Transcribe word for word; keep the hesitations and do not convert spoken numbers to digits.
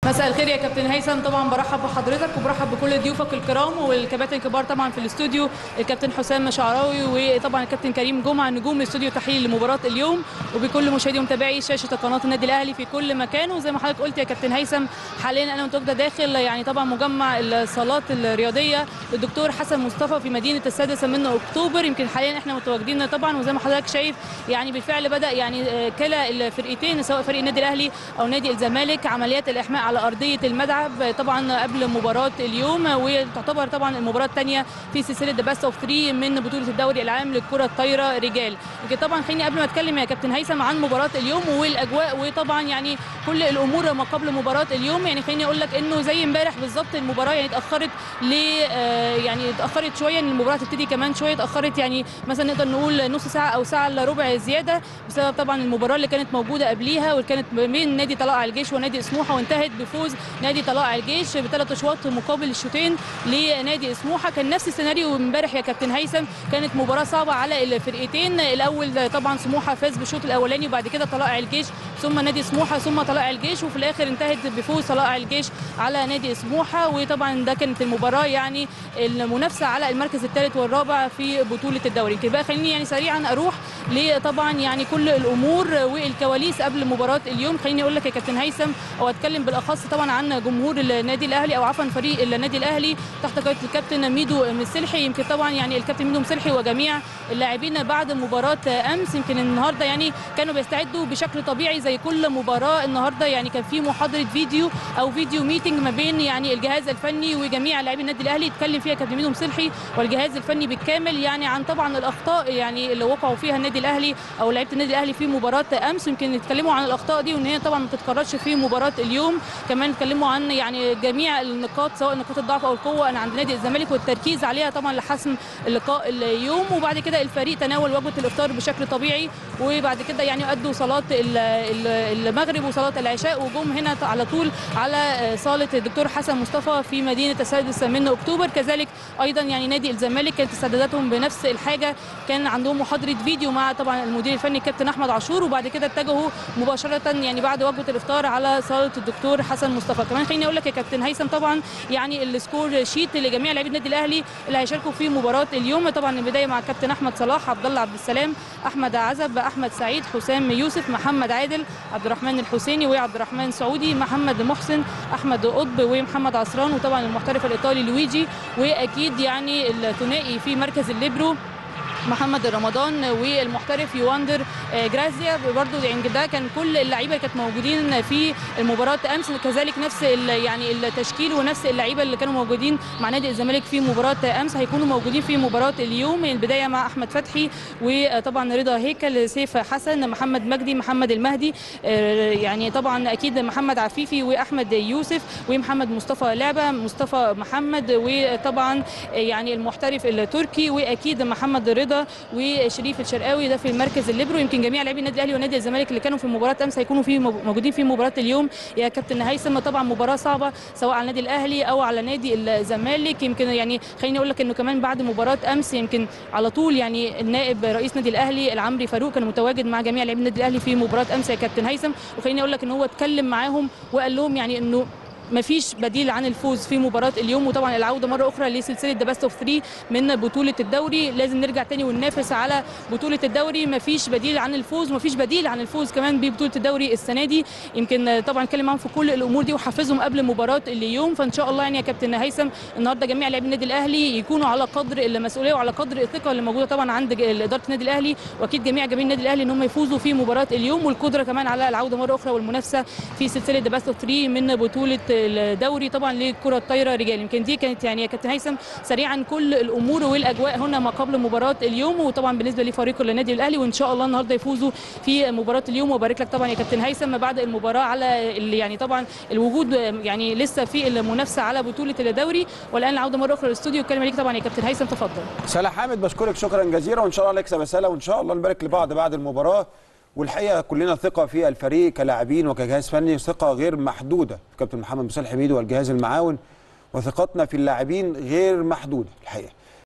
مساء الخير يا كابتن هيثم. طبعا برحب بحضرتك وبرحب بكل ضيوفك الكرام والكباتن الكبار طبعا في الاستوديو، الكابتن حسام شعراوي وطبعا الكابتن كريم جمعه نجوم استوديو تحليل لمباراه اليوم، وبكل مشاهدي ومتابعي شاشه قناه النادي الاهلي في كل مكان. وزي ما حضرتك قلت يا كابتن هيثم، حاليا انا متواجده داخل يعني طبعا مجمع الصالات الرياضيه للدكتور حسن مصطفى في مدينه السادس من اكتوبر. يمكن حاليا احنا متواجدين طبعا، وزي ما حضرتك شايف يعني بالفعل بدا يعني كلا الفرقتين سواء فريق النادي الاهلي او نادي الزمالك عمليات الاحماء على ارضيه الملعب طبعا قبل مباراه اليوم، وتعتبر طبعا المباراه الثانيه في سلسله ذا بيست اوف ثلاثة من بطوله الدوري العام للكره الطايره رجال. يمكن طبعا خليني قبل ما اتكلم يا كابتن هيثم عن مباراه اليوم والاجواء وطبعا يعني كل الامور ما قبل مباراه اليوم، يعني خليني اقول لك انه زي امبارح بالظبط المباراه يعني اتاخرت ل يعني اتاخرت شويه ان المباراه تبتدي كمان شويه، اتاخرت يعني مثلا نقدر نقول نص ساعه او ساعه الا ربع زياده بسبب طبعا المباراه اللي كانت موجوده قبليها واللي كانت بين نادي طلائع الجيش ونادي سموحه، وانتهت بفوز نادي طلائع الجيش بثلاث اشواط مقابل الشوطين لنادي سموحه. كان نفس السيناريو امبارح يا كابتن هيثم، كانت مباراه صعبه على الفرقتين. الاول طبعا سموحه فاز بالشوط الاولاني وبعد كده طلائع الجيش ثم نادي سموحه ثم طلائع الجيش، وفي الاخر انتهت بفوز طلائع الجيش على نادي سموحه. وطبعا ده كانت المباراه يعني المنافسه على المركز الثالث والرابع في بطوله الدوري. كده بقى خليني يعني سريعا اروح لطبعا يعني كل الامور والكواليس قبل مباراه اليوم. خليني اقول لك يا كابتن هيثم او اتكلم بالاخص طبعا عن جمهور النادي الاهلي او عفوا فريق النادي الاهلي تحت قياده الكابتن ميدو مسلحي. يمكن طبعا يعني الكابتن ميدو مسلحي وجميع اللاعبين بعد مباراه امس يمكن النهارده يعني كانوا بيستعدوا بشكل طبيعي زي كل مباراه. النهارده يعني كان في محاضره فيديو او فيديو ميتنج ما بين يعني الجهاز الفني وجميع لاعبي النادي الاهلي، اتكلم فيها كابتن ميدو مسلحي والجهاز الفني بالكامل يعني عن طبعا الاخطاء يعني اللي وقعوا فيها النادي الاهلي او لعيبه النادي الاهلي في مباراه امس. يمكن يتكلموا عن الاخطاء دي وان هي طبعا ما تتكررش في مباراه اليوم. كمان اتكلموا عن يعني جميع النقاط سواء نقاط الضعف او القوه عند نادي الزمالك والتركيز عليها طبعا لحسم اللقاء اليوم. وبعد كده الفريق تناول وجبه الافطار بشكل طبيعي، وبعد كده يعني ادوا صلاه المغرب وصلاه العشاء وجم هنا على طول على صاله الدكتور حسن مصطفى في مدينه السادس من اكتوبر. كذلك ايضا يعني نادي الزمالك كانت استعداداتهم بنفس الحاجه، كان عندهم محاضره فيديو مع طبعا المدير الفني الكابتن احمد عاشور، وبعد كده اتجهوا مباشره يعني بعد وجبه الافطار على صاله الدكتور حسن مصطفى. كمان خليني اقول لك يا كابتن هيثم طبعا يعني السكور شيت لجميع لاعبي النادي الاهلي اللي هيشاركوا في مباراه اليوم. طبعا البدايه مع الكابتن احمد صلاح، عبد الله عبد السلام، احمد عزب، احمد سعيد، حسام يوسف، محمد عادل، عبد الرحمن الحسيني وعبد الرحمن سعودي، محمد محسن، احمد قطب ومحمد عصران، وطبعا المحترف الايطالي لويجي، واكيد يعني الثنائي في مركز الليبرو محمد رمضان والمحترف يواندر جرازيا. برضو يعني ده كان كل اللعيبه اللي كانت موجودين في المباراه امس، كذلك نفس يعني التشكيل ونفس اللعيبه اللي كانوا موجودين مع نادي الزمالك في مباراه امس هيكونوا موجودين في مباراه اليوم. البدايه مع احمد فتحي وطبعا رضا هيكل، سيف حسن، محمد مجدي، محمد المهدي، يعني طبعا اكيد محمد عفيفي واحمد يوسف ومحمد مصطفى لعبه، مصطفى محمد، وطبعا يعني المحترف التركي، واكيد محمد رضا وشريف الشرقاوي ده في المركز الليبرو. يمكن جميع لاعبي النادي الاهلي ونادي الزمالك اللي كانوا في مباراه امس هيكونوا في موجودين في مباراه اليوم يا كابتن هيثم. طبعا مباراه صعبه سواء على النادي الاهلي او على نادي الزمالك. يمكن يعني خليني اقول لك انه كمان بعد مباراه امس يمكن على طول يعني النائب رئيس نادي الاهلي العمري فاروق كان متواجد مع جميع لاعبي النادي الاهلي في مباراه امس يا كابتن هيثم، وخليني اقول لك ان هو اتكلم معاهم وقال لهم يعني انه مفيش بديل عن الفوز في مباراه اليوم، وطبعا العوده مره اخرى لسلسله ذا بيست اوف ثلاثة من بطوله الدوري. لازم نرجع تاني وننافس على بطوله الدوري، مفيش بديل عن الفوز، مفيش بديل عن الفوز كمان ببطوله الدوري السنه دي. يمكن طبعا اتكلم معاهم في كل الامور دي وحفزهم قبل مباراه اليوم. فان شاء الله يعني يا كابتن هيثم النهارده جميع لاعبي النادي الاهلي يكونوا على قدر المسؤوليه وعلى قدر الثقه اللي موجوده طبعا عند اداره النادي الاهلي، واكيد جميع جماهير النادي الاهلي ان هم يفوزوا في مباراه اليوم، والقدره كمان على العوده مره اخرى والمنافسه في سلسله ذا بيست اوف ثلاثة من بطوله الدوري طبعا للكره الطايره رجال. يمكن دي كانت يعني يا كابتن هيثم سريعا كل الامور والاجواء هنا ما قبل مباراه اليوم، وطبعا بالنسبه لفريق النادي الاهلي وان شاء الله النهارده يفوزوا في مباراه اليوم. وبارك لك طبعا يا كابتن هيثم بعد المباراه على يعني طبعا الوجود يعني لسه في المنافسه على بطوله الدوري. والان العوده مره اخرى للاستوديو، الكلمه ليك طبعا يا كابتن هيثم، تفضل. سلا حامد بشكرك شكرا جزيلا، وان شاء الله نكسب يا سلا، وان شاء الله نبارك لبعض بعد المباراه. والحقيقه كلنا ثقه في الفريق كلاعبين وكجهاز فني، ثقه غير محدوده في كابتن محمد مسلحي ميدو والجهاز المعاون، وثقتنا في اللاعبين غير محدوده الحقيقه.